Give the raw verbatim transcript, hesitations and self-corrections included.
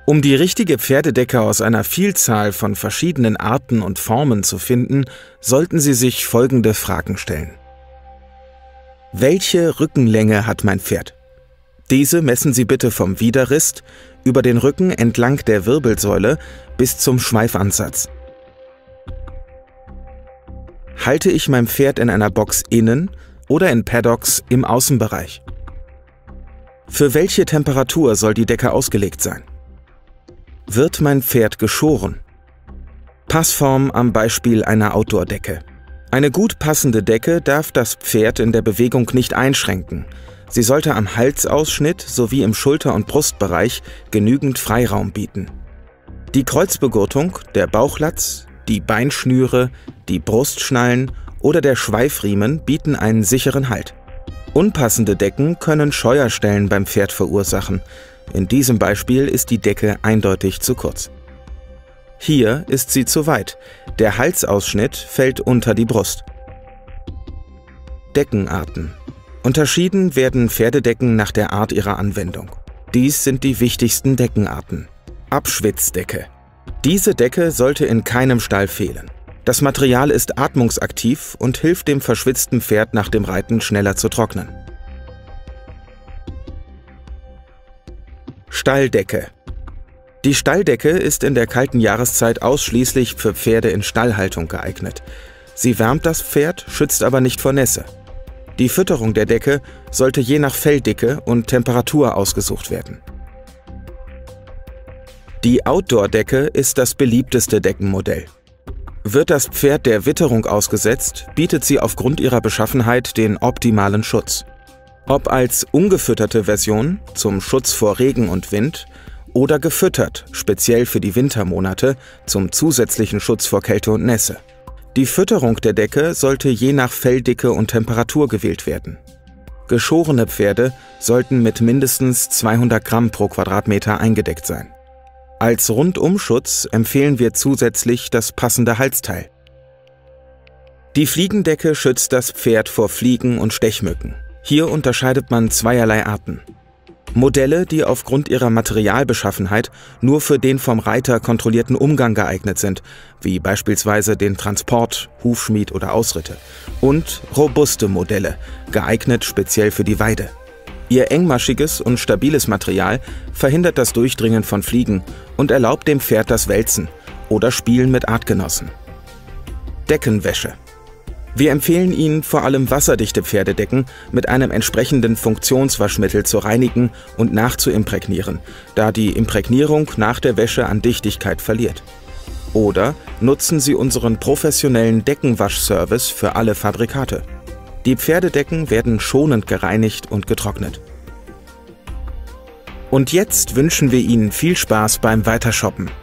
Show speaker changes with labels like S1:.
S1: Um die richtige Pferdedecke aus einer Vielzahl von verschiedenen Arten und Formen zu finden, sollten Sie sich folgende Fragen stellen. Welche Rückenlänge hat mein Pferd? Diese messen Sie bitte vom Widerrist über den Rücken entlang der Wirbelsäule bis zum Schweifansatz. Halte ich mein Pferd in einer Box innen oder in Paddocks im Außenbereich? Für welche Temperatur soll die Decke ausgelegt sein? Wird mein Pferd geschoren? Passform am Beispiel einer Outdoor-Decke. Eine gut passende Decke darf das Pferd in der Bewegung nicht einschränken. Sie sollte am Halsausschnitt sowie im Schulter- und Brustbereich genügend Freiraum bieten. Die Kreuzbegurtung, der Bauchlatz, die Beinschnüre, die Brustschnallen oder der Schweifriemen bieten einen sicheren Halt. Unpassende Decken können Scheuerstellen beim Pferd verursachen. In diesem Beispiel ist die Decke eindeutig zu kurz. Hier ist sie zu weit. Der Halsausschnitt fällt unter die Brust. Deckenarten. Unterschieden werden Pferdedecken nach der Art ihrer Anwendung. Dies sind die wichtigsten Deckenarten. Abschwitzdecke. Diese Decke sollte in keinem Stall fehlen. Das Material ist atmungsaktiv und hilft dem verschwitzten Pferd nach dem Reiten schneller zu trocknen. Stalldecke. Die Stalldecke ist in der kalten Jahreszeit ausschließlich für Pferde in Stallhaltung geeignet. Sie wärmt das Pferd, schützt aber nicht vor Nässe. Die Fütterung der Decke sollte je nach Felldicke und Temperatur ausgesucht werden. Die Outdoor-Decke ist das beliebteste Deckenmodell. Wird das Pferd der Witterung ausgesetzt, bietet sie aufgrund ihrer Beschaffenheit den optimalen Schutz. Ob als ungefütterte Version zum Schutz vor Regen und Wind oder gefüttert, speziell für die Wintermonate, zum zusätzlichen Schutz vor Kälte und Nässe. Die Fütterung der Decke sollte je nach Felldicke und Temperatur gewählt werden. Geschorene Pferde sollten mit mindestens zweihundert Gramm pro Quadratmeter eingedeckt sein. Als Rundumschutz empfehlen wir zusätzlich das passende Halsteil. Die Fliegendecke schützt das Pferd vor Fliegen und Stechmücken. Hier unterscheidet man zweierlei Arten. Modelle, die aufgrund ihrer Materialbeschaffenheit nur für den vom Reiter kontrollierten Umgang geeignet sind, wie beispielsweise den Transport, Hufschmied oder Ausritte. Und robuste Modelle, geeignet speziell für die Weide. Ihr engmaschiges und stabiles Material verhindert das Durchdringen von Fliegen und erlaubt dem Pferd das Wälzen oder Spielen mit Artgenossen. Deckenwäsche. Wir empfehlen Ihnen, vor allem wasserdichte Pferdedecken mit einem entsprechenden Funktionswaschmittel zu reinigen und nachzuimprägnieren, da die Imprägnierung nach der Wäsche an Dichtigkeit verliert. Oder nutzen Sie unseren professionellen Deckenwaschservice für alle Fabrikate. Die Pferdedecken werden schonend gereinigt und getrocknet. Und jetzt wünschen wir Ihnen viel Spaß beim Weitershoppen.